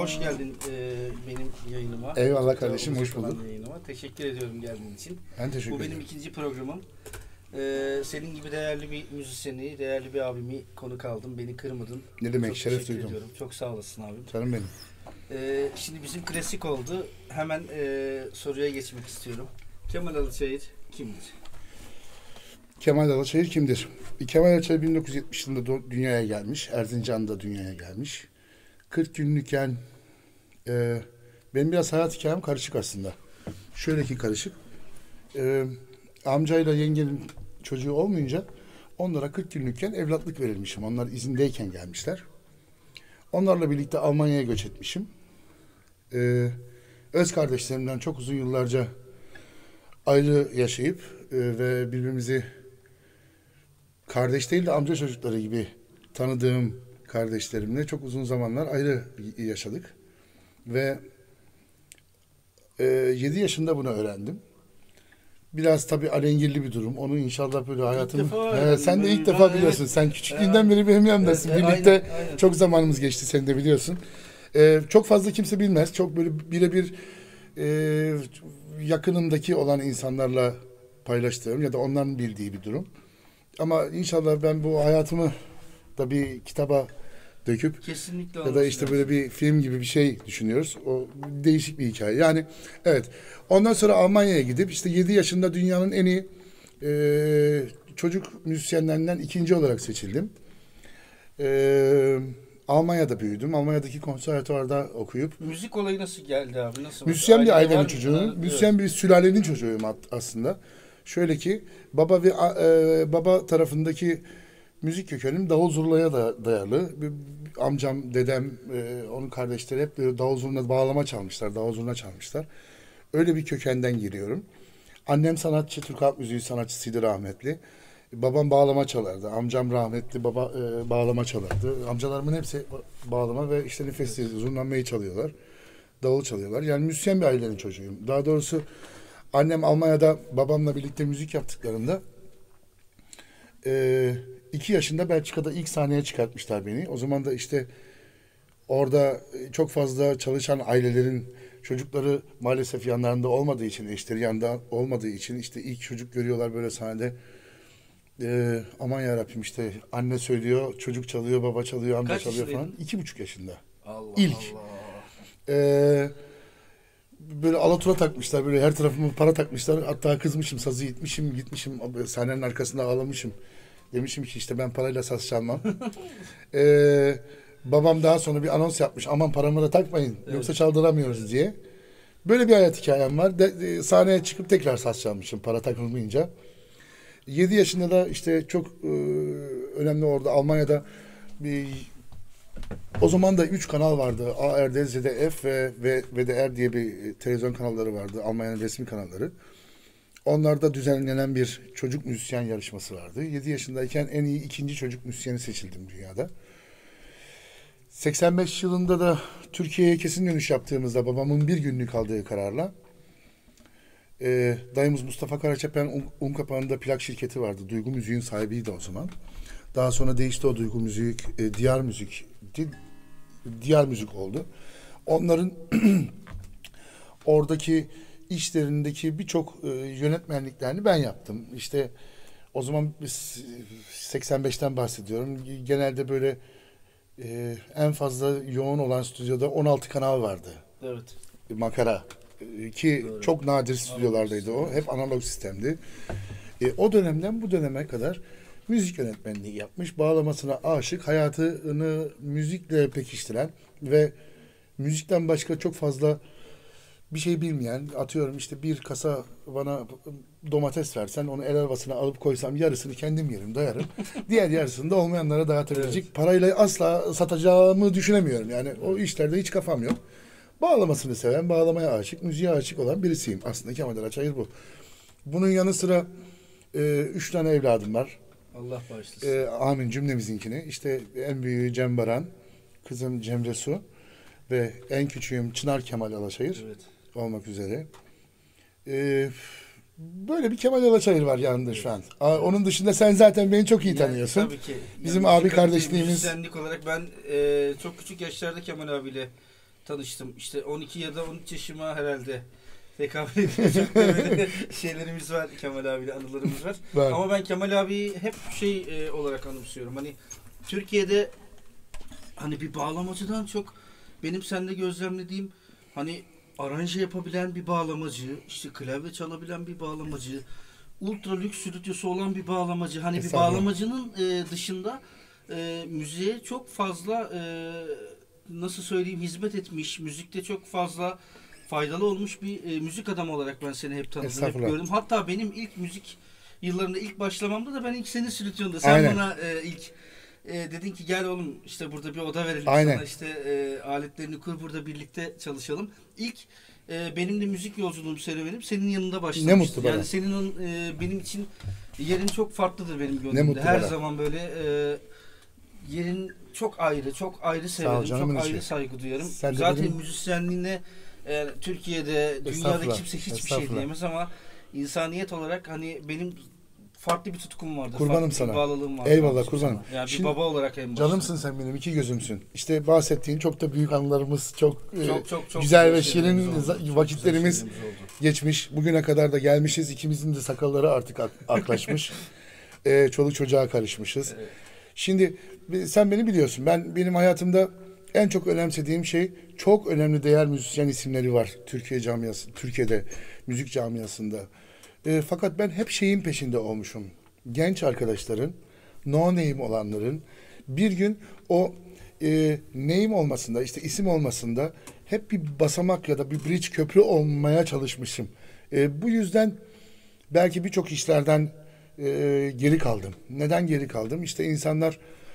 hoş geldin benim yayınıma. Eyvallah kardeşim, hoş bulduk. Teşekkür ediyorum geldiğin için. Ben teşekkür ederim. Bu benim ikinci programım. Senin gibi değerli bir müzisyeni, değerli bir abimi konuk aldım. Beni kırmadın. Ne demek, çok şeref duydum. ediyorum. Çok sağ olasın abim. Canım benim. Şimdi bizim klasik oldu. Hemen soruya geçmek istiyorum. Kemal Alıçayır kimdir? Kemal Alıçayır kimdir? Kemal Alıçayır 1970 yılında dünyaya gelmiş. Erzincan'da dünyaya gelmiş. 40 günlükken benim biraz hayat hikayem karışık aslında. Şöyle ki karışık. Amcayla yengenin çocuğu olmayınca onlara 40 günlükken evlatlık verilmişim. Onlar izindeyken gelmişler. Onlarla birlikte Almanya'ya göç etmişim. Öz kardeşlerimden çok uzun yıllarca ayrı yaşayıp ve birbirimizi kardeş değil de amca çocukları gibi tanıdığım kardeşlerimle çok uzun zamanlar ayrı yaşadık. Ve 7 yaşında bunu öğrendim. Biraz tabii alengirli bir durum. Onu inşallah böyle hayatım... sen de ilk defa biliyorsun. Evet. Sen küçüklüğünden beri benim yanımdasın. Birlikte aynen. Çok zamanımız geçti. Sen de biliyorsun. Çok fazla kimse bilmez. Çok böyle birebir yakınımdaki olan insanlarla paylaştığım ya da onların bildiği bir durum. Ama inşallah ben bu hayatımı da bir kitaba döküp kesinlikle ya da işte böyle bir film gibi bir şey düşünüyoruz. O değişik bir hikaye. Yani evet. Ondan sonra Almanya'ya gidip işte 7 yaşında dünyanın en iyi çocuk müzisyenlerinden ikinci olarak seçildim. Almanya'da büyüdüm. Almanya'daki konservatuvarda okuyup. Müzik olayı nasıl geldi abi? Nasıl? Müzisyen bir ailenin çocuğuyum. Müzisyen bir sülalenin çocuğuyum aslında. Şöyle ki baba tarafındaki müzik kökenim davul zurnaya da dayalı. Amcam, dedem, onun kardeşleri hep böyle davul zurna bağlama çalmışlar, davul zurna çalmışlar. Öyle bir kökenden geliyorum. Annem sanatçı, Türk halk müziği sanatçısıydı rahmetli. Babam bağlama çalardı. Amcam rahmetli, bağlama çalardı. Amcalarımın hepsi bağlama ve işte nefesli zurnayı çalıyorlar. Davul çalıyorlar. Yani müzisyen bir ailenin çocuğuyum. Daha doğrusu annem Almanya'da babamla birlikte müzik yaptıklarında 2 yaşında Belçika'da ilk sahneye çıkartmışlar beni. O zaman da işte orada çok fazla çalışan ailelerin çocukları maalesef yanlarında olmadığı için, eşleri yanında olmadığı için işte ilk çocuk görüyorlar böyle sahnede. Aman yarabbim işte anne söylüyor, çocuk çalıyor, baba çalıyor, amca çalıyor falan. 2,5 yaşında. Allah İlk. Allah. Böyle alatura takmışlar, böyle her tarafıma para takmışlar. Hatta kızmışım, sazı gitmişim sahnenin arkasında ağlamışım. Demişim ki işte ben parayla saz çalmam. Babam daha sonra bir anons yapmış. Aman paramı da takmayın. Evet. Yoksa çaldıramıyoruz diye. Böyle bir hayat hikayem var. Sahneye çıkıp tekrar saz çalmışım para takılmayınca. 7 yaşında da işte çok önemli orada Almanya'da o zaman da 3 kanal vardı. ARD, ZDF ve VDR diye bir televizyon kanalları vardı. Almanya'nın resmi kanalları. Onlarda düzenlenen bir çocuk müzisyen yarışması vardı. 7 yaşındayken en iyi 2. çocuk müzisyeni seçildim dünyada. 85 yılında da Türkiye'ye kesin dönüş yaptığımızda babamın bir günlük aldığı kararla dayımız Mustafa Karaçepen Kapağı'nda plak şirketi vardı. Duygu Müziğin sahibiydi o zaman. Daha sonra değişti o Duygu Müzik, Diyar Müzik oldu. Onların oradaki işlerindeki birçok yönetmenliklerini ben yaptım. İşte o zaman 85'ten bahsediyorum. Genelde böyle en fazla yoğun olan stüdyoda 16 kanal vardı. Evet. Makara. Ki evet. Çok nadir stüdyolardaydı o. Hep analog sistemdi. O dönemden bu döneme kadar müzik yönetmenliği yapmış. Bağlamasına aşık, hayatını müzikle pekiştiren ve müzikten başka çok fazla bir şey bilmeyen, atıyorum işte bir kasa bana domates versen onu el arabasına alıp koysam yarısını kendim yerim, doyarım. Diğer yarısını da olmayanlara dağıtabilecek. Evet. Parayla asla satacağımı düşünemiyorum. Yani o işlerde hiç kafam yok. Bağlamasını seven, bağlamaya aşık, müziğe aşık olan birisiyim. Aslında Kemal Alıçayır bu. Bunun yanı sıra 3 tane evladım var. Allah bağışlasın. Amin cümlemizinkini. İşte en büyüğü Cem Baran, kızım Cemre Su ve en küçüğüm Çınar Kemal Alıçayır. Evet. Olmak üzere. Böyle bir Kemal Alıçayır var yanında şu an. Onun dışında sen zaten beni çok iyi tanıyorsun. Tabii ki. Bizim abi kardeşliğimiz. Müzisyenlik olarak ben çok küçük yaşlarda Kemal abiyle tanıştım. İşte 12 ya da 13 yaşıma herhalde tekabül edecek böyle şeylerimiz var. Kemal abiyle anılarımız var. Var. Ama ben Kemal abiyi hep olarak anımsıyorum. Hani Türkiye'de hani bir bağlamacıdan çok benim sende gözlemlediğim hani aranje yapabilen bir bağlamacı, işte klavye çalabilen bir bağlamacı, ultra lüks stüdyosu olan bir bağlamacı. Hani bir bağlamacının dışında müziğe çok fazla nasıl söyleyeyim hizmet etmiş, müzikte çok fazla faydalı olmuş bir müzik adamı olarak ben seni hep tanıdım, hep gördüm. Hatta benim ilk müzik yıllarında ilk başlamamda da ben ilk senin stüdyonda. Sen Aynen. bana ilk dedin ki gel oğlum işte burada bir oda verelim Aynen. sana, işte aletlerini kur, burada birlikte çalışalım. İlk benim de müzik yolculuğum, serüvenim senin yanında başlamıştı. Ne mutlu bana. Yani senin benim için yerin çok farklıdır benim Ne gönlümde. mutlu Her bana. zaman böyle yerin çok ayrı, çok ayrı severim, çok ayrı saygı duyarım. Zaten benim müzisyenliğine Türkiye'de, dünyada kimse hiçbir şey diyemez ama insaniyet olarak hani benim farklı bir tutkum vardı. Kurbanım sana. Bağlılığım vardı. Eyvallah kurbanım. Yani bir baba olarak en başta. Canımsın sen benim, iki gözümsün. İşte bahsettiğin çok da büyük anılarımız, çok güzel ve şirin vakitlerimiz geçmiş. Bugüne kadar da gelmişiz. İkimizin de sakalları artık aklaşmış. Çoluk çocuğa karışmışız. Evet. Şimdi sen beni biliyorsun. Benim hayatımda en çok önemsediğim şey, çok önemli değer müzisyen isimleri var Türkiye'de müzik camiasında. Fakat ben hep şeyin peşinde olmuşum. Genç arkadaşların, no name olanların bir gün o name olmasında, işte isim olmasında hep bir basamak ya da bir bridge, köprü olmaya çalışmışım. Bu yüzden belki birçok işlerden geri kaldım. Neden geri kaldım? İşte insanlar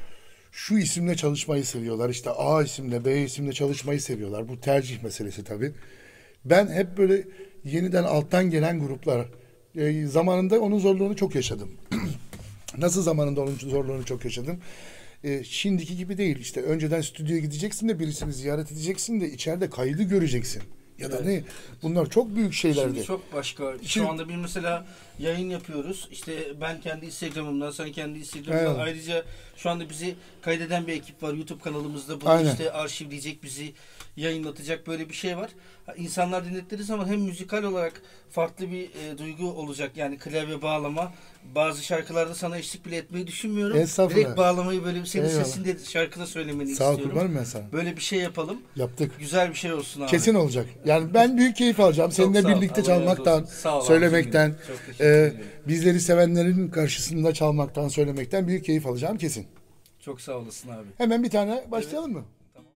şu isimle çalışmayı seviyorlar. İşte A isimle, B isimle çalışmayı seviyorlar. Bu tercih meselesi tabii. Ben hep böyle yeniden alttan gelen gruplar, zamanında onun zorluğunu çok yaşadım. Nasıl zamanında onun zorluğunu çok yaşadım? Şimdiki gibi değil. İşte önceden stüdyoya gideceksin de birisini ziyaret edeceksin de içeride kaydı göreceksin. Ya da ne? Bunlar çok büyük şeylerdi. Şimdi çok başka. Şu anda bir mesela yayın yapıyoruz. İşte ben kendi Instagram'ımdan, sen kendi Instagram'dan. Evet. Ayrıca şu anda bizi kaydeden bir ekip var YouTube kanalımızda. Bunu işte arşivleyecek, bizi yayınlatacak, böyle bir şey var. İnsanlar dinledikleri zaman hem müzikal olarak farklı bir duygu olacak. Yani klavye bağlama. Bazı şarkılarda sana eşlik bile etmeyi düşünmüyorum. Direkt bağlamayı böyle senin sesinde şarkıda söylemeni istiyorum. Sağ ol, kurbanım ben sana. Böyle bir şey yapalım. Yaptık. Güzel bir şey olsun abi. Kesin olacak. Yani ben büyük keyif alacağım. Seninle birlikte çalmaktan, söylemekten, bizleri sevenlerin karşısında çalmaktan, söylemekten büyük keyif alacağım kesin. Çok sağ olasın abi. Hemen bir tane başlayalım mı? Tamam.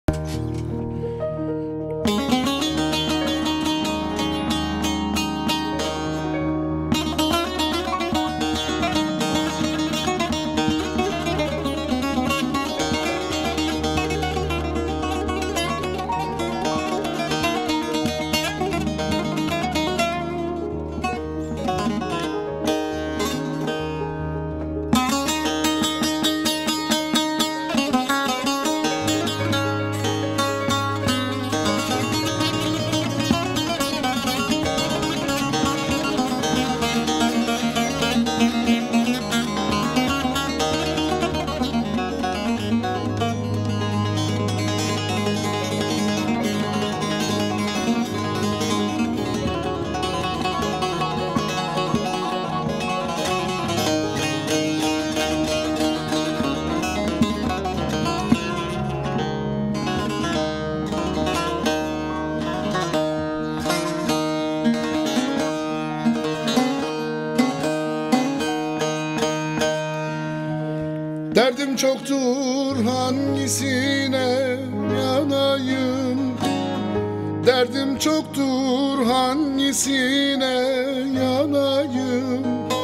Derdim çoktur, hangisine yanayım? Derdim çoktur, hangisine yanayım?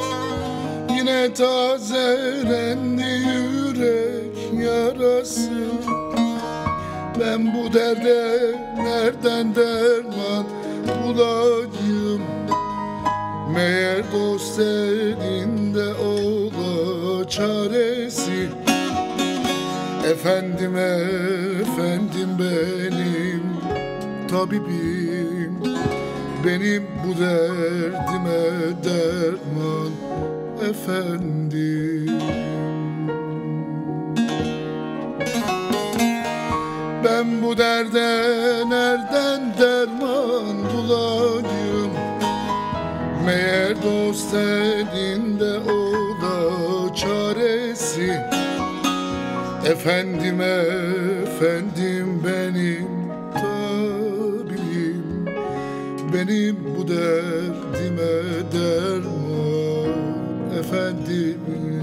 Yine tazelendi yürek yarası. Ben bu derde nereden derman bulayım? Meğer dost elinde ola çaresi. Efendim efendim benim tabibim, benim bu derdime derman efendim. Ben bu derde nereden derman bulayım? Meğer dost elinde o da çaresi. Efendim efendim benim tabibim, benim bu derdime derman efendim.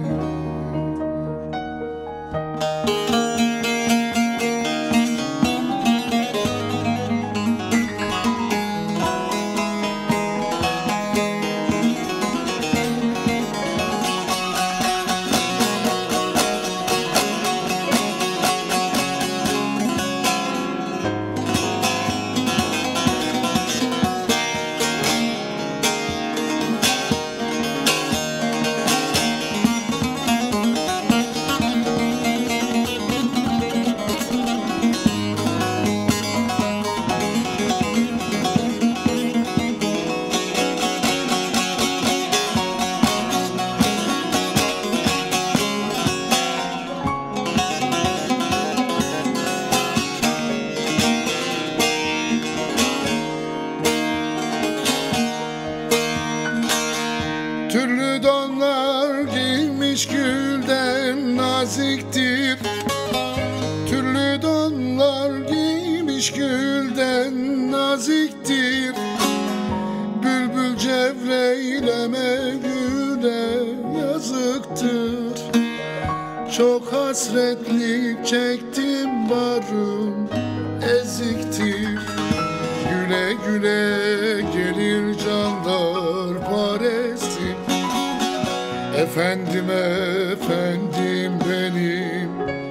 Türlü donlar giymiş gülden naziktir. Türlü donlar giymiş gülden naziktir. Bülbül cevreyleme güle yazıktır. Çok hasretlik çektim barım eziktir. Güle güle gelir canlar paresi. Efendim efendim benim,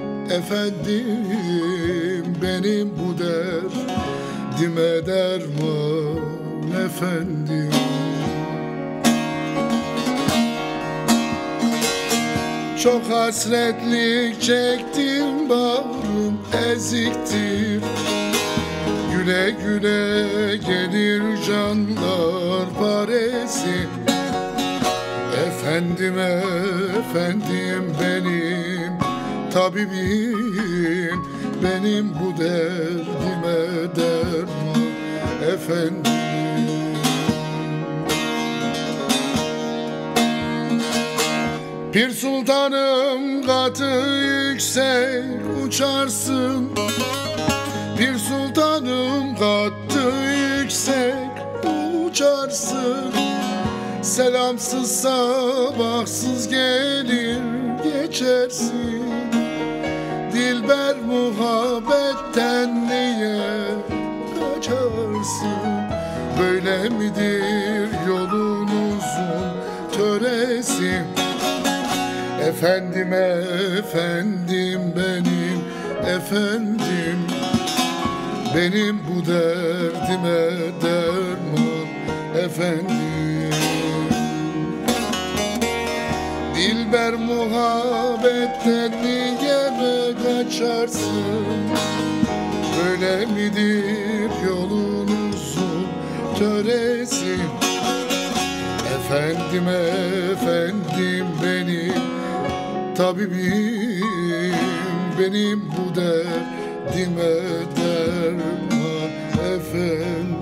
efendim benim bu derdime derman efendim. Çok hasretlik çektim bağrım eziktir. Güle güle gelir canlar paresi. Efendim efendim benim tabibim, benim bu derdime derman efendim. Pir sultanım katı yüksek uçarsın. Pir sultanım katı yüksek uçarsın. Selamsız sabahsız gelir geçersin. Dilber muhabbetten niye kaçarsın? Böyle midir yolunuzun töresi? Efendim efendim benim, efendim benim bu derdime derman efendim. Dilber muhabbetten niye kaçarsın? Böyle midir yolunuzun töresi? Efendim efendim benim tabibim, benim bu derdime derman efendim.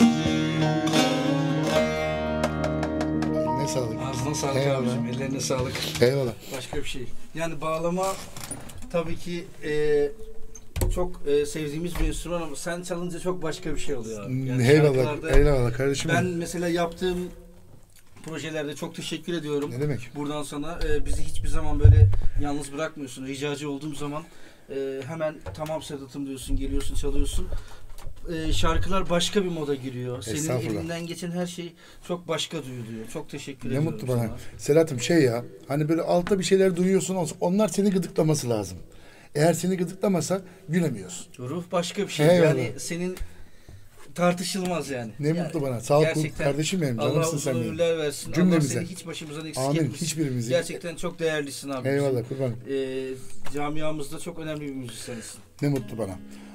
Eline sağlık. Ağzına sağlık abicim, ellerine sağlık. Eyvallah. Başka bir şey. Yani bağlama tabii ki çok sevdiğimiz bir enstrüman ama sen çalınca çok başka bir şey oluyor abi. Yani eyvallah, eyvallah kardeşim. Ben mesela yaptığım projelerde çok teşekkür ediyorum. Ne demek? Buradan sana bizi hiçbir zaman böyle yalnız bırakmıyorsun. Ricacı olduğum zaman hemen tamam Sedat'ım diyorsun, geliyorsun, çalıyorsun. Şarkılar başka bir moda giriyor. Senin elinden geçen her şey çok başka duyuluyor. Çok teşekkür ediyorum. Ne mutlu bana. Sedat'ım ya, hani böyle altta bir şeyler duyuyorsun, onlar seni gıdıklaması lazım. Eğer seni gıdıklamasa gülemiyorsun. Ruh başka bir şey. Eyvallah. Yani senin tartışılmaz yani. Ne mutlu bana. Sağ ol kardeşim benim. Allah uzun ömürler versin. Cümlemize. Allah seni hiç başımızdan eksik etmesin. etmesin. Hiçbirimizi. Gerçekten çok değerlisin abi. Eyvallah kurbanım. Camiamızda çok önemli bir müzisyensin. Ne mutlu bana.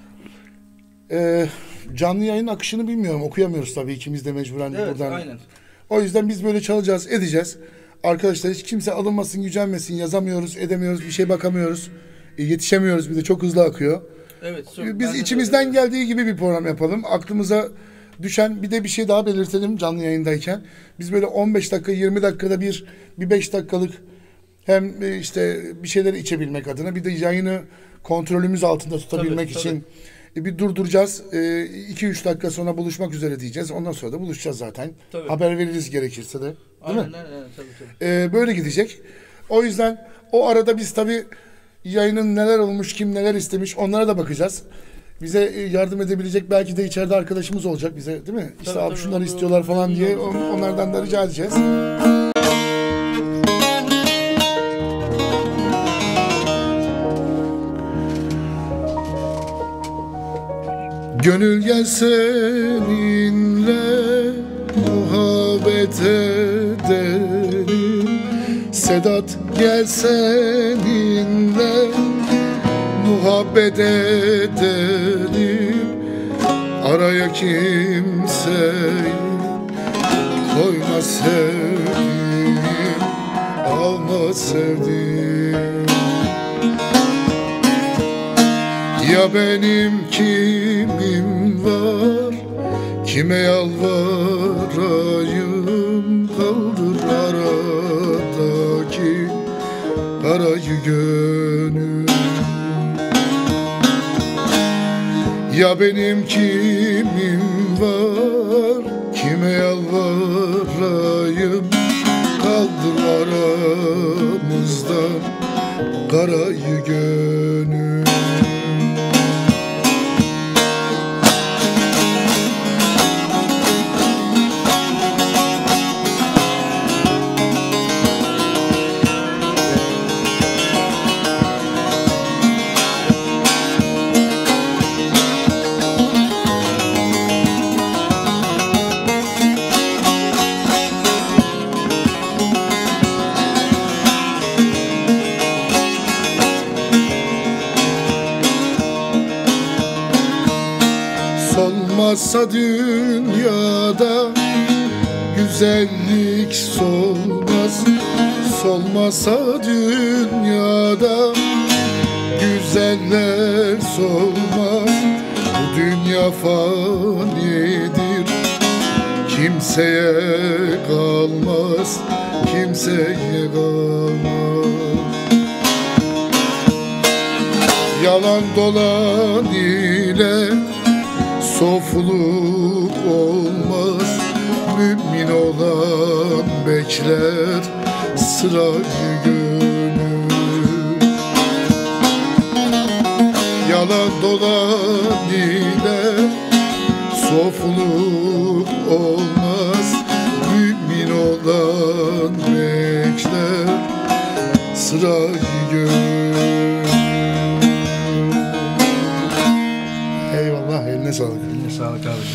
Canlı yayın akışını bilmiyorum. Okuyamıyoruz tabii, ikimiz de mecburen buradan. Aynen. O yüzden biz böyle çalacağız, edeceğiz. Arkadaşlar hiç kimse alınmasın, gücenmesin. Yazamıyoruz, edemiyoruz, bir şey bakamıyoruz. Yetişemiyoruz, bir de çok hızlı akıyor. Evet. Biz içimizden geldiği gibi bir program yapalım. Aklımıza düşen bir de bir şey daha belirtelim canlı yayındayken. Biz böyle 15 dakika 20 dakikada bir 5 dakikalık hem işte bir şeyler içebilmek adına bir de yayını kontrolümüz altında tutabilmek için bir durduracağız. 2-3 dakika sonra buluşmak üzere diyeceğiz. Ondan sonra da buluşacağız zaten. Tabii. Haber veririz gerekirse de. Değil aynen, mi? Aynen, tabii. Böyle gidecek. O yüzden o arada biz tabii yayının neler olmuş, kim neler istemiş onlara da bakacağız. Bize yardım edebilecek belki de içeride arkadaşımız olacak bize, değil mi? İşte tabii, abi şunları istiyorlar falan diye onlardan da rica edeceğiz. Gönül gel seninle muhabbet edelim. Sedat gel seninle muhabbet edelim. Araya kimseyi koyma sevdim, alma sevdim. Ya benim kimim var, kime yalvarayım, kaldır aradaki karayı gönül. Ya benim kimim var, kime yalvarayım, kaldır aramızdan karayı gönül. Solmazsa dünyada güzellik solmaz. Solmazsa dünyada güzeller solmaz. Bu dünya fanidir, kimseye kalmaz, kimseye kalmaz. Yalan dolan ile sofuluk olmaz. Mümin olan bekler sırayı gönül. Yalan dolan ile sofuluk olmaz. Mümin olan bekler sırayı gönül. Eyvallah, eline sağlık. Eline sağlık abi.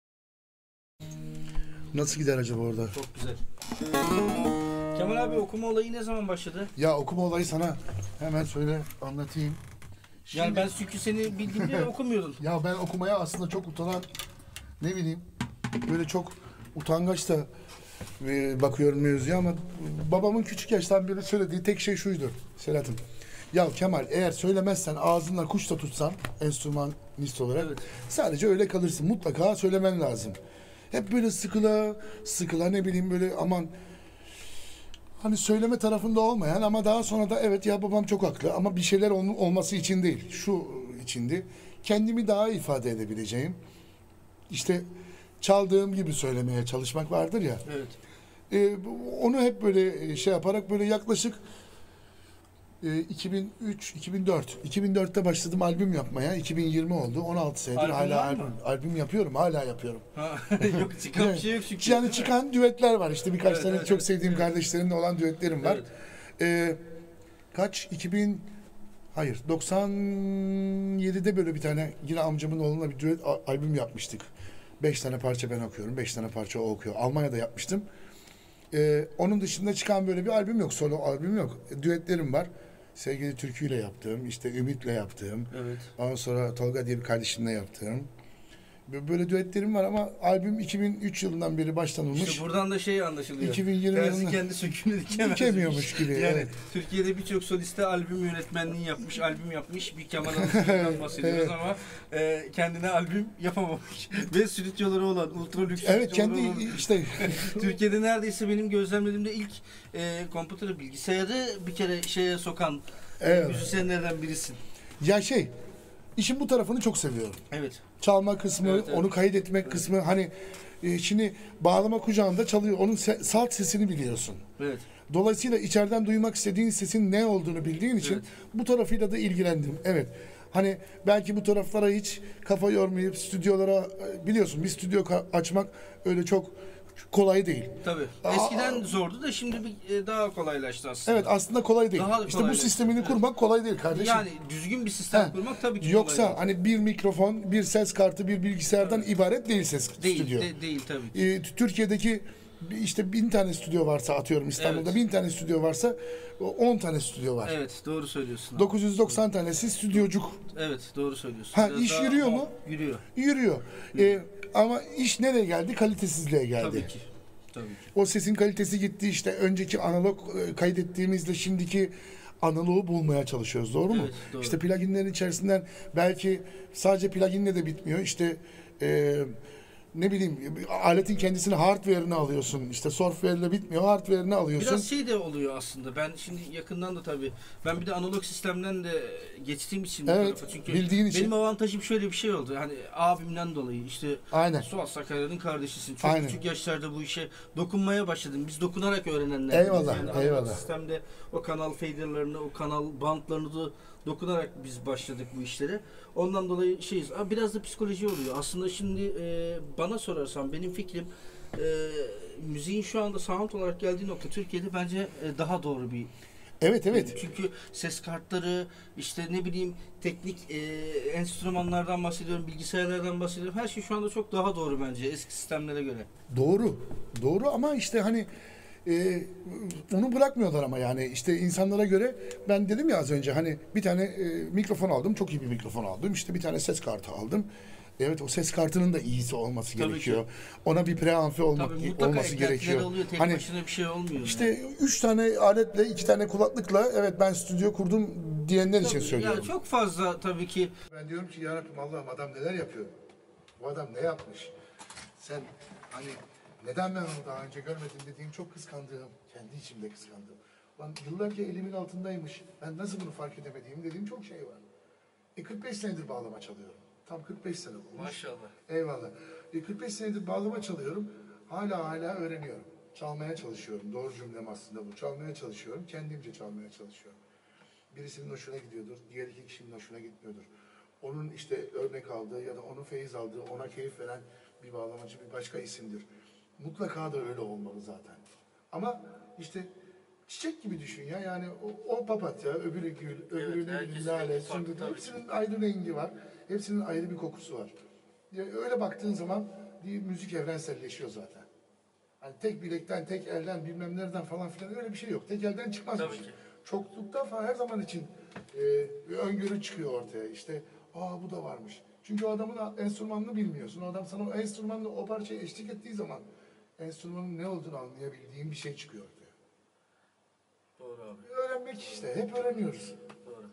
Nasıl gider acaba orada? Çok güzel. Kemal abi okuma olayı ne zaman başladı? Ya okuma olayı sana hemen söyle anlatayım. Yani ben çünkü seni bildiğimde okumuyordun. Ya ben okumaya aslında çok utanan, ne bileyim, böyle çok utangaç da bakıyorum mevzuya ama babamın küçük yaştan beri söylediği tek şey şuydu Serhat'ım. Ya Kemal, eğer söylemezsen ağzınla kuş da tutsan enstrümanist olarak sadece öyle kalırsın. Mutlaka söylemen lazım. Hep böyle sıkıla ne bileyim böyle aman hani söyleme tarafında olmayan ama daha sonra da evet ya babam çok haklı ama bir şeyler olması için değil. Şu içindi. Kendimi daha ifade edebileceğim. İşte çaldığım gibi söylemeye çalışmak vardır ya. Evet. Onu hep böyle şey yaparak böyle yaklaşık 2004'te başladım albüm yapmaya. 2020 oldu. 16 senedir hala albüm yapıyorum. Hala yapıyorum. Yok çıkan bir şey yok çünkü. Yani çıkan düetler var. İşte birkaç tane çok sevdiğim kardeşlerimle olan düetlerim var. Evet. 97'de böyle bir tane yine amcamın oğlunla bir düet albüm yapmıştık. 5 tane parça ben okuyorum. 5 tane parça o okuyor. Almanya'da yapmıştım. Onun dışında çıkan böyle bir albüm yok. Solo albüm yok. Düetlerim var. Sevgili Türkü ile yaptığım, işte Ümit'le yaptığım. Evet. Ondan sonra Tolga diye bir kardeşimle yaptığım. Böyle düetlerim var ama albüm 2003 yılından beri başlanılmış. İşte buradan da şey anlaşılıyor. 2020 Terzi kendi sökümünü dikemiyormuş gibi. Yani evet. Türkiye'de birçok soliste albüm yönetmenliği yapmış, albüm yapmış. Bir Kemal Alışveriş'ten bahsediyoruz Evet. ama kendine albüm yapamamış. Ve stüdyoları olan, ultra lüks Evet stüdyoları kendi olan. işte Türkiye'de neredeyse benim gözlemlediğimde ilk kompüteri, bilgisayarı bir kere şeye sokan Evet. müzisyenlerden birisin. ya işin bu tarafını çok seviyorum. Evet. Çalma kısmı, Evet, evet. onu kaydetmek kısmı hani şimdi bağlama kucağında çalıyor. Onun salt sesini biliyorsun. Evet. Dolayısıyla içeriden duymak istediğin sesin ne olduğunu bildiğin için Evet. bu tarafıyla da ilgilendim. Evet. Hani belki bu taraflara hiç kafa yormayıp stüdyolara biliyorsun bir stüdyo açmak öyle çok kolay değil. Tabii. Eskiden zordu da şimdi daha kolaylaştı aslında. Evet aslında kolay değil. Daha İşte bu kolaylaştı. sistemini kurmak kolay değil kardeşim. Yani düzgün bir sistem He. kurmak tabii ki Yoksa kolay hani bir mikrofon, bir ses kartı, bir bilgisayardan ibaret değil ses değil. stüdyo. Değil tabii ki. Türkiye'deki işte 1000 tane stüdyo varsa atıyorum İstanbul'da Evet. 1000 tane stüdyo varsa 10 tane stüdyo var. Evet, doğru söylüyorsun. 990 tanesi stüdyocuk. Evet, doğru söylüyorsun. Ha, Biraz iş daha yürüyor mu? Yürüyor. Yürüyor. Ama iş nereye geldi? Kalitesizliğe geldi. Tabii ki. Tabii ki. O sesin kalitesi gitti işte önceki analog kaydettiğimizle şimdiki analogu bulmaya çalışıyoruz. Doğru mu? Evet, doğru. İşte pluginlerin içerisinden belki sadece pluginle de bitmiyor. İşte ne bileyim aletin kendisini hardware'ını alıyorsun. İşte software'le bitmiyor. Hardware'ını alıyorsun. Biraz şey de oluyor aslında. Ben şimdi yakından da tabii. Ben bir de analog sistemden de geçtiğim için bu Evet, tarafa. Çünkü bildiğin için. benim avantajım şöyle bir şey oldu. Hani abimden dolayı işte Aynen. Suat Sakarya'nın kardeşisin. Çok Aynen. küçük yaşlarda bu işe dokunmaya başladım. Biz dokunarak öğrenenler. Eyvallah, Yani analog eyvallah. sistemde o kanal faderlarını, o kanal bantlarını da dokunarak biz başladık bu işlere. Ondan dolayı şeyiz. Biraz da psikoloji oluyor. Aslında şimdi bana sorarsan benim fikrim müziğin şu anda sound olarak geldiği nokta Türkiye'de bence daha doğru bir. Evet. Çünkü ses kartları, işte ne bileyim teknik enstrümanlardan bahsediyorum, bilgisayarlardan bahsediyorum. Her şey şu anda çok daha doğru bence eski sistemlere göre. Doğru ama işte hani onu bırakmıyorlar ama yani işte insanlara göre ben dedim ya az önce hani bir tane mikrofon aldım, çok iyi bir mikrofon aldım, işte bir tane ses kartı aldım. Evet, o ses kartının da iyisi olması Tabii gerekiyor. ki. Ona bir preamfi Tabii mutlaka olması eklentiler gerekiyor. oluyor, tek Hani başına bir şey olmuyor. işte 3 tane aletle, 2 tane kulaklıkla evet ben stüdyo kurdum diyenler için Tabii, söylüyorum. yani çok fazla tabii ki. Ben diyorum ki ya Rabbim Allah'ım adam neler yapıyor? Bu adam ne yapmış? Sen hani neden ben onu daha önce görmedim dediğim çok kıskandığım, kendi içimde kıskandığım. Lan yıllarca elimin altındaymış. Ben nasıl bunu fark edemediğim dediğim çok şey var. 45 senedir bağlama çalıyorum. Tam 45 sene olmuş. Maşallah. Eyvallah. 45 senedir bağlama çalıyorum. Hala öğreniyorum. Çalmaya çalışıyorum. Doğru cümlem aslında bu. Çalmaya çalışıyorum. Kendimce çalmaya çalışıyorum. Birisinin hoşuna gidiyordur. Diğer iki kişinin hoşuna gitmiyordur. Onun işte örnek aldığı ya da onun feyiz aldığı, ona keyif veren bir bağlamacı bir başka isimdir. Mutlaka da öyle olmalı zaten. Ama işte çiçek gibi düşün ya. Yani o papatya, öbürü gül, öbürü ne bileyim lale, sümbül. Hepsinin ayrı rengi var. Hepsinin ayrı bir kokusu var. Ya öyle baktığın zaman müzik evrenselleşiyor zaten. Hani tek bilekten, tek elden, bilmem nereden falan filan öyle bir şey yok. Tek elden çıkmaz bir şey. Çoklukta falan her zaman için bir öngörü çıkıyor ortaya. İşte bu da varmış. Çünkü o adamın enstrümanını bilmiyorsun. O adam sana o enstrümanla o parçaya eşlik ettiği zaman enstrümanın ne olduğunu anlayabildiğin bir şey çıkıyor ortaya. Doğru abi. Öğrenmek işte. Hep öğreniyoruz. Doğru.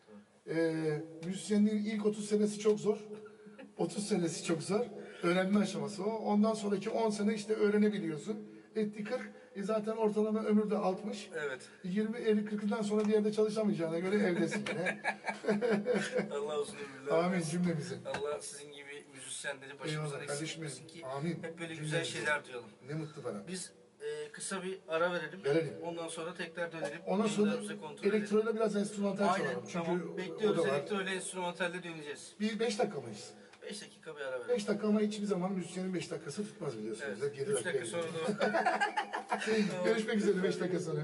Müzisyenliğin ilk 30 senesi çok zor. 30 senesi çok zor. Öğrenme aşaması o. Ondan sonraki 10 sene işte öğrenebiliyorsun. Etti 40. Zaten ortalama ömür de 60. Evet. 20, 50, 40'dan sonra bir yerde çalışamayacağına göre evdesin yine. Allah uzun ömürler Amin versin. cümlemize. Allah sizin gibi müzisyenleri başımızdan Eyvallah eksik kardeşim etmesin ki Amin. hep böyle güzel Cümlemize. şeyler duyalım. Ne mutlu bana. Biz kısa bir ara verelim. Verelim. Ondan sonra tekrar dönelim. Ondan sonra Yayınlarımızı kontrol edelim. elektroyla biraz enstrümantal Aynen, çalalım. Çünkü tamam. o Bekliyoruz. da var. Elektroyla enstrümantalle döneceğiz. Bir 5 dakika mıyız? 5 dakika bir ara verelim. 5 dakika ama hiçbir zaman müzisyenin 5 dakikası tutmaz biliyorsunuz. Evet. Hep 7 3 dakika. dakika sonra da Görüşmek üzere 5 dakika sonra.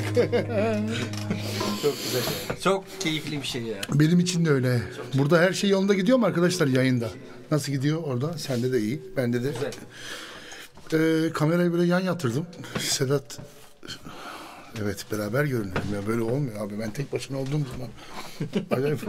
Çok güzel. Çok keyifli bir şey ya. Benim için de öyle. Burada her şey yolunda gidiyor mu arkadaşlar yayında? Nasıl gidiyor orada? Sende de iyi. Bende de. Kamerayı böyle yan yatırdım. Sedat, evet beraber görünelim ya. Böyle olmuyor abi. Ben tek başına olduğum zaman. Acayip.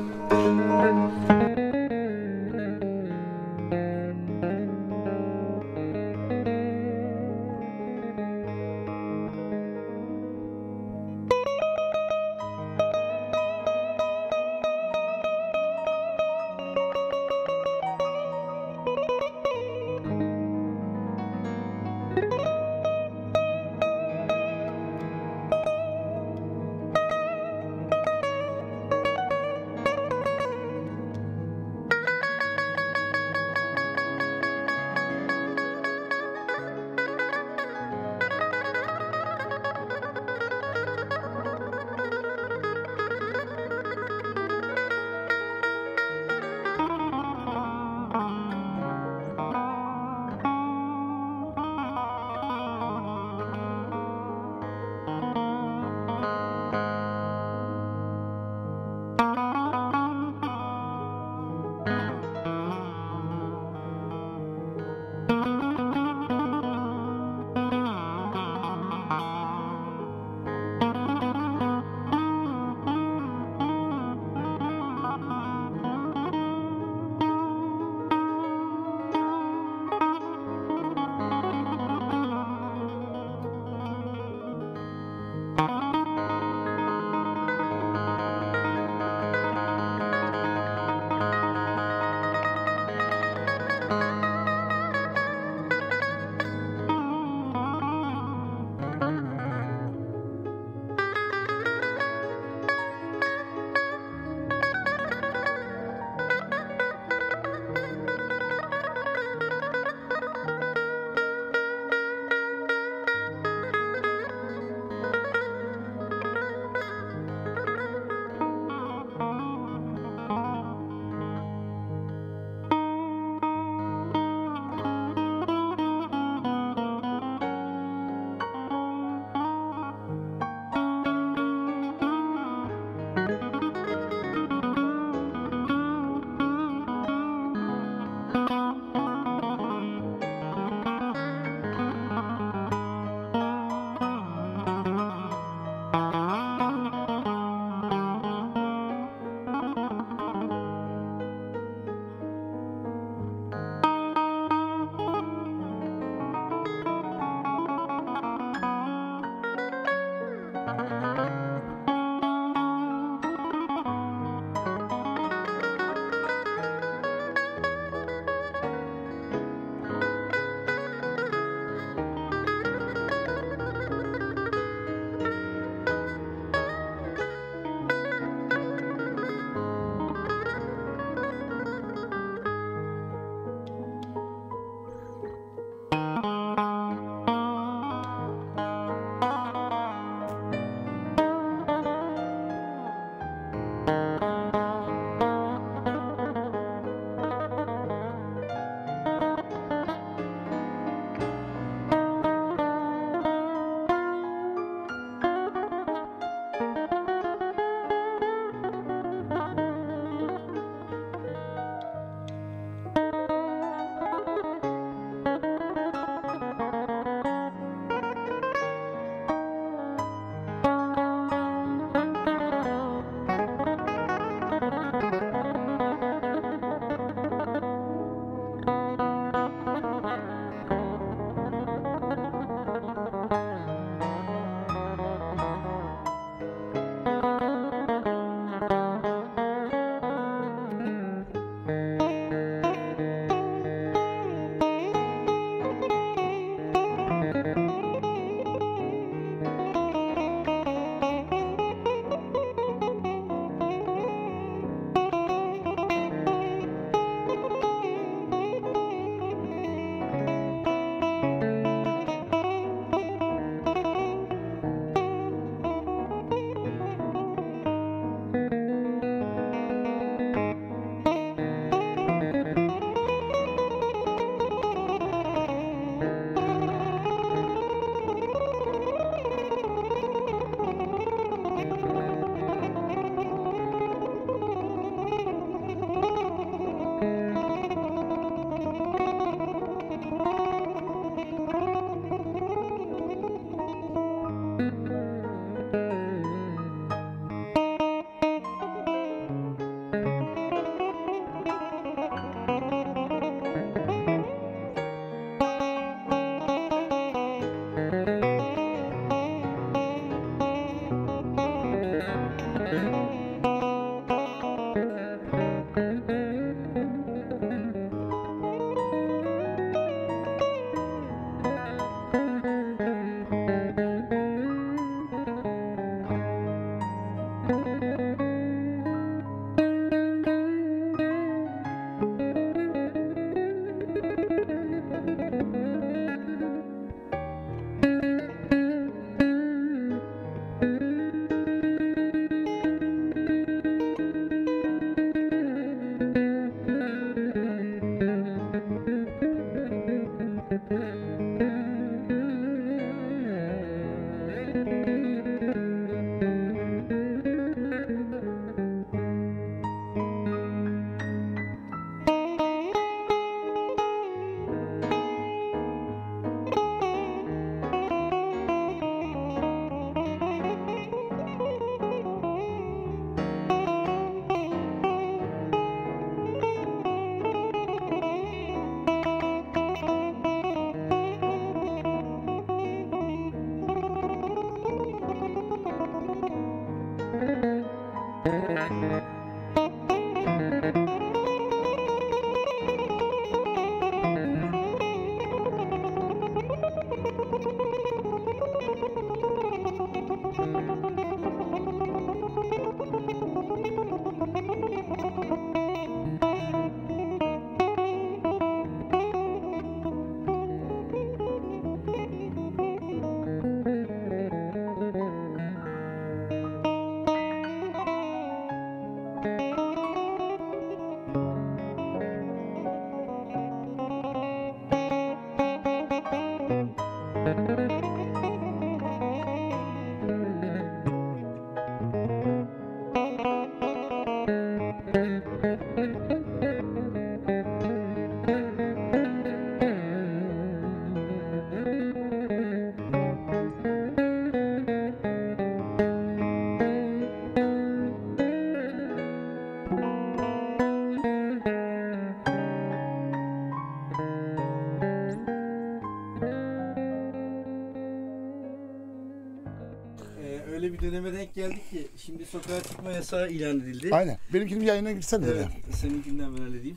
Öyle bir döneme denk geldik ki şimdi sokağa çıkma yasağı ilan edildi. Aynen. Benimkinin yayına girsene. Evet, seninkinden ben halledeyim.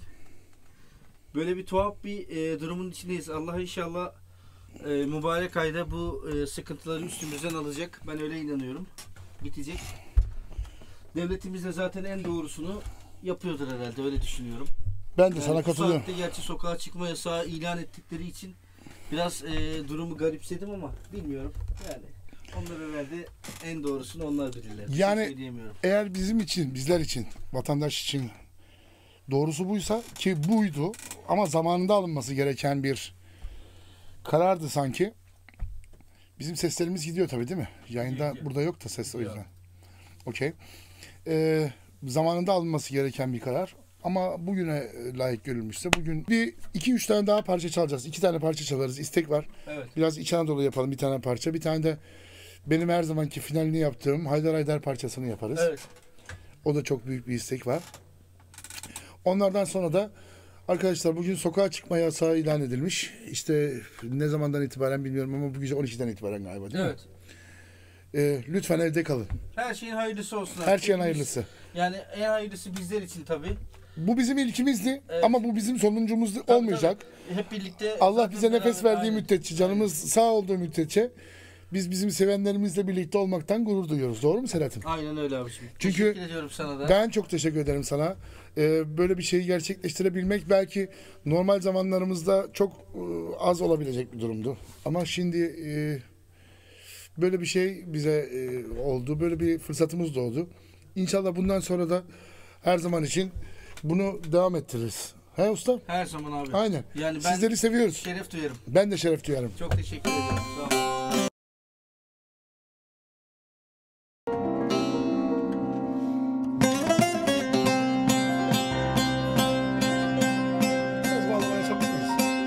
Böyle bir tuhaf bir durumun içindeyiz. Allah inşallah mübarek ayda bu sıkıntıları üstümüzden alacak. Ben öyle inanıyorum. Bitecek. Devletimiz de zaten en doğrusunu yapıyordur herhalde, öyle düşünüyorum. Ben de Yani sana katılıyorum. Bu saatte gerçi sokağa çıkma yasağı ilan ettikleri için biraz durumu garipsedim ama bilmiyorum. Yani onlar herhalde en doğrusunu onlar bilirler. Yani eğer bizim için, bizler için, vatandaş için doğrusu buysa, ki buydu ama zamanında alınması gereken bir karardı sanki. Bizim seslerimiz gidiyor tabii, değil mi? Yayında gidiyor. Burada yok da ses, o yüzden. Okey. Zamanında alınması gereken bir karar. Ama bugüne layık görülmüşse bugün bir 2-3 tane daha parça çalacağız. 2 tane parça çalarız. İstek var. Evet. Biraz İç Anadolu yapalım, bir tane parça. Bir tane de benim her zamanki finalini yaptığım Haydar Haydar parçasını yaparız. Evet. O da çok büyük bir istek var. Onlardan sonra da arkadaşlar bugün sokağa çıkma yasağı ilan edilmiş. İşte ne zamandan itibaren bilmiyorum ama bu gece 12'den itibaren galiba, değil mi? Lütfen evde kalın. Her şeyin hayırlısı olsun. Her şeyin hayırlısı. Yani en hayırlısı bizler için tabii. Bu bizim ilkimizdi, evet. Ama bu bizim sonuncumuz olmayacak. Tabii. Hep birlikte. Allah bize nefes verdiği aynen. müddetçe, canımız sağ olduğu müddetçe biz bizim sevenlerimizle birlikte olmaktan gurur duyuyoruz. Doğru mu Selahattin? Aynen öyle abiciğim. Çünkü teşekkür ediyorum sana da. Ben çok teşekkür ederim sana. Böyle bir şeyi gerçekleştirebilmek belki normal zamanlarımızda çok az olabilecek bir durumdu. Ama şimdi böyle bir şey bize oldu. Böyle bir fırsatımız doğdu. İnşallah bundan sonra da her zaman için bunu devam ettiririz. He usta? Her zaman abi. Aynen. Yani ben sizleri seviyoruz. Şeref duyarım. Ben de şeref duyarım. Çok teşekkür ederim. Sağ olun. Biraz bağlamaya çabuk muyuz?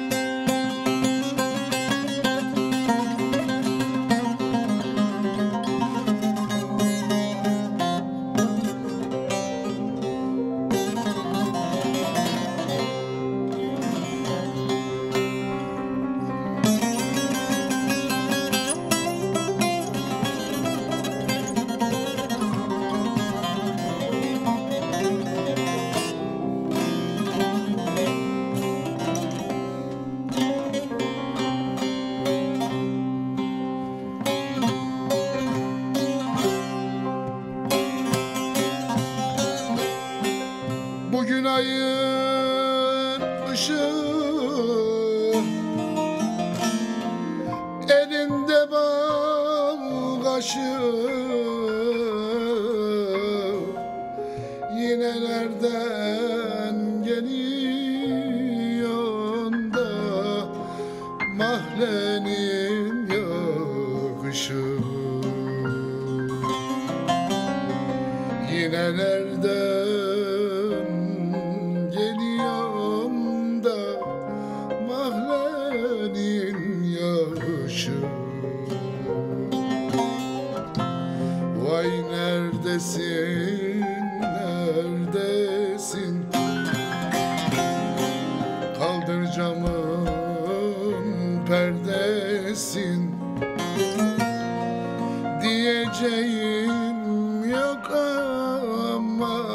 Bugün ayın ışığı elinde bal kaşığı, yine nereden geliyor da mahallenin yakışı, yine nereden geliyorum da mahallenin yaşı. Vay neredesin, neredesin? Kaldır camın perdesin. Diyeceğim yok ama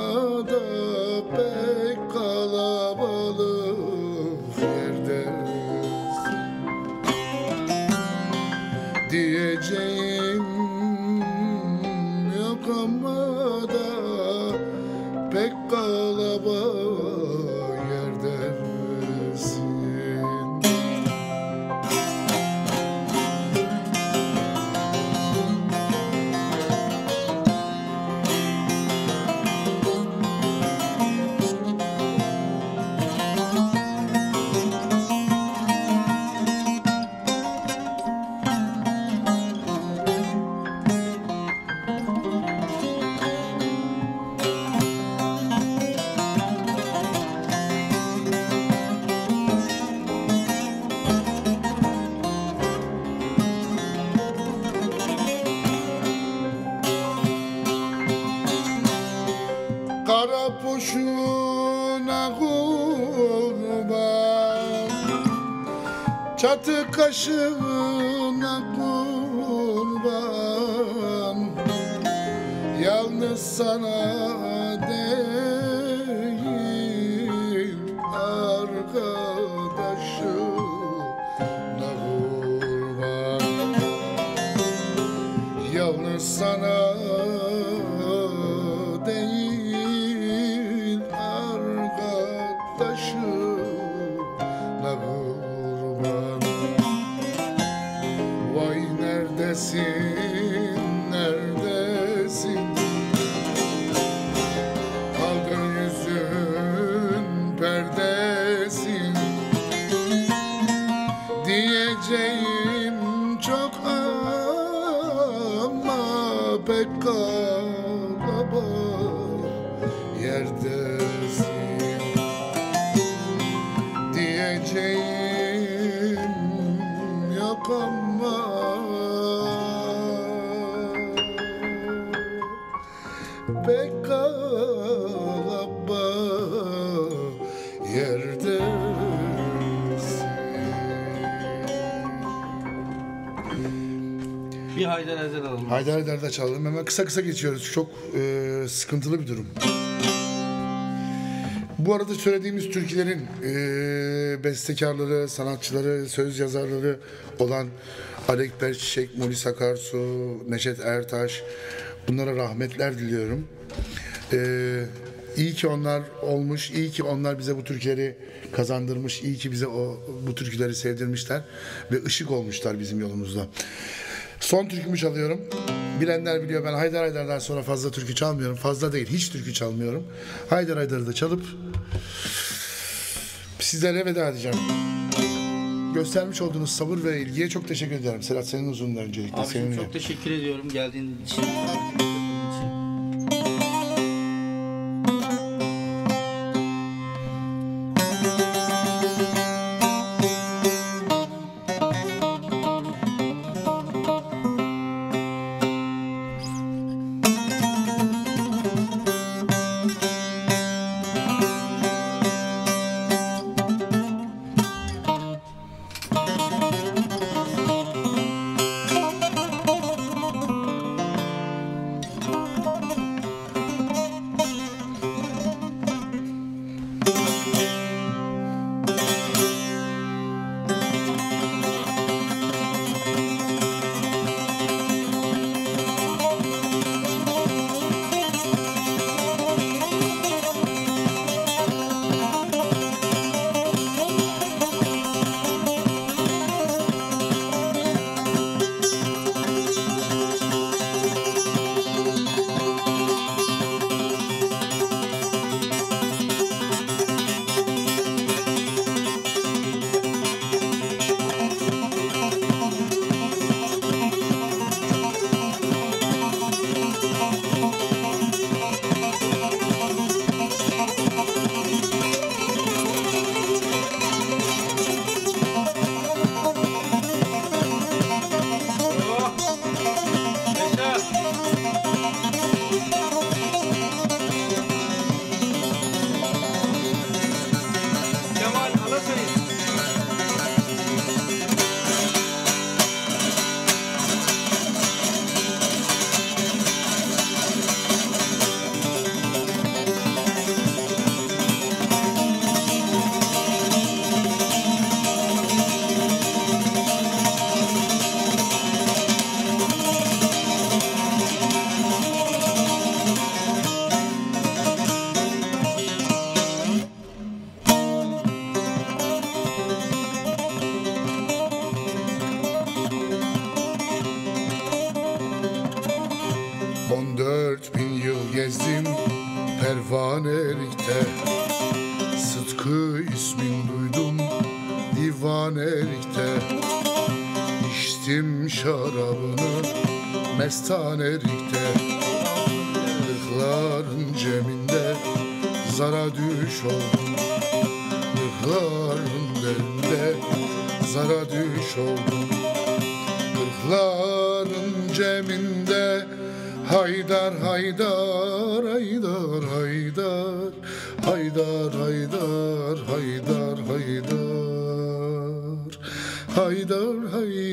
çatı kaşına kurban, yalnız sana değil arkadaşına kurban, yalnız sana değil arkadaşına kurban. Vay neredesin, neredesin? Kaldın yüzün perdesin. Diyeceğim çok ama pek kalabalık yerdesin. Diyeceğim yok ama pek kalabalık yerdesin. Bir Haydar Haydar alalım. Haydar Haydar'da çalalım. Hemen kısa kısa geçiyoruz. Çok sıkıntılı bir durum. Bu arada söylediğimiz türkülerin bestekarları, sanatçıları, söz yazarları olan Ali Ekber Çiçek, Mulis Akarsu, Neşet Ertaş, bunlara rahmetler diliyorum. İyi ki onlar olmuş, iyi ki onlar bize bu türküleri kazandırmış, iyi ki bize bu türküleri sevdirmişler ve ışık olmuşlar bizim yolumuzda. Son türkümü çalıyorum. Bilenler biliyor, ben Haydar Haydar'dan sonra fazla türkü çalmıyorum. Fazla değil, hiç türkü çalmıyorum. Haydar Haydar'ı da çalıp sizlere veda edeceğim. Göstermiş olduğunuz sabır ve ilgiye çok teşekkür ederim. Serhat, senin uzunluğunda öncelikle. Abiciğim çok teşekkür ediyorum geldiğin için. pervanelikte, Sıtkı ismin duydum divanelikte. İçtim şarabını mestanelikte, Kırkların ceminde zara düş oldum, Kırkların derinde zara düş oldum. Kırkların ceminde Haydar, Haydar, Haydar, Haydar, Haydar, Haydar, Haydar, Haydar, Haydar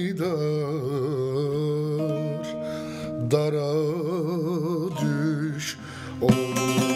haydar dara düş oğlum.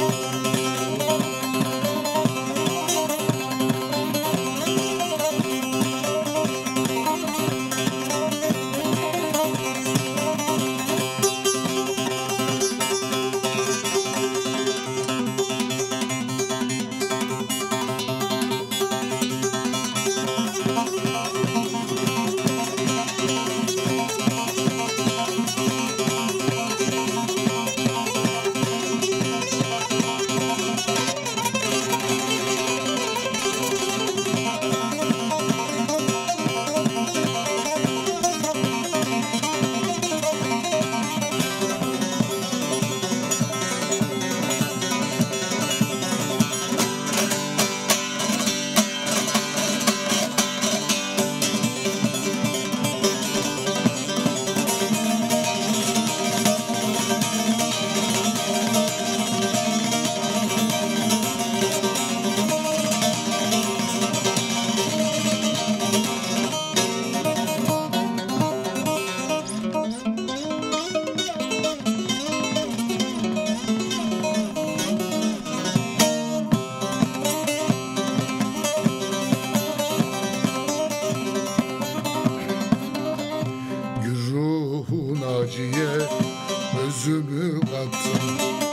Naciye özümü kattım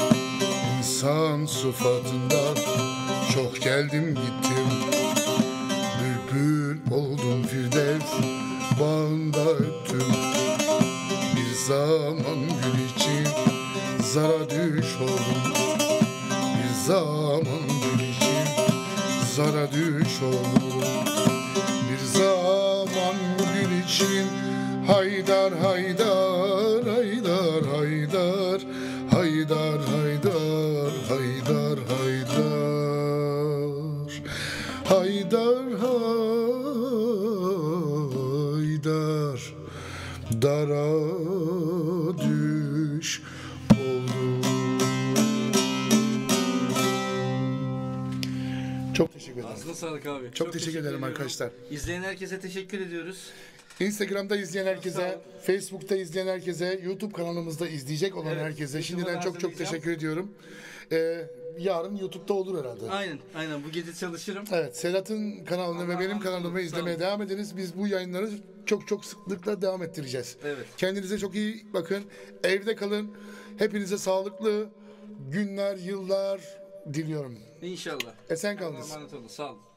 insan sıfatından, çok geldim gittim. Bülbül oldum Firdevs bağında öttüm. Bir zaman gül için zara düş oldum. Bir zaman gül için zara düş oldum. Bir zaman gül için haydar haydar haydar haydar haydar haydar haydar haydar haydar haydar dara düş oldum. Çok teşekkür ederim. Ağzına sağlık abi. Çok teşekkür ederim arkadaşlar. İzleyen herkese teşekkür ediyoruz. Instagram'da izleyen herkese, Facebook'ta izleyen herkese, YouTube kanalımızda izleyecek olan herkese şimdiden çok teşekkür ediyorum. Yarın YouTube'da olur herhalde. Aynen. Bu gece çalışırım. Evet, Sedat'ın kanalını ve benim kanalımı izlemeye devam ediniz. Biz bu yayınları çok sıklıkla devam ettireceğiz. Evet. Kendinize çok iyi bakın. Evde kalın. Hepinize sağlıklı günler, yıllar diliyorum. İnşallah. Esen kalınız. Emanet olun. Sağ olun.